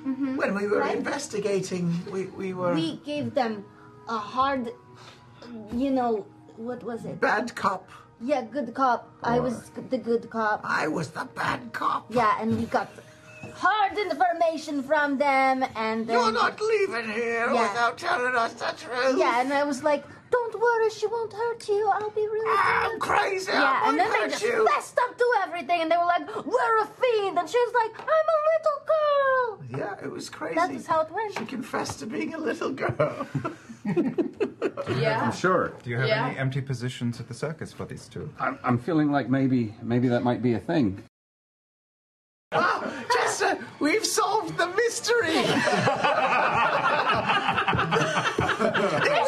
When we were investigating, we were... We gave them a hard, what was it? Bad cop. Yeah, good cop. I was the good cop. I was the bad cop. Yeah, and we got hard information from them, and then... You're not leaving here without telling us the truth. Yeah, and I was like, don't worry, she won't hurt you. I'll be really I'm crazy. Yeah, and then they hurt just you. messed up to everything, and they were like, we're a fiend. And she was like, I'm a little girl. Yeah, it was crazy. That was how it went. She confessed to being a little girl. Yeah. I'm sure. Do you have any empty positions at the circus for these two? I'm feeling like maybe that might be a thing. Ah, Jester, we've solved the mystery.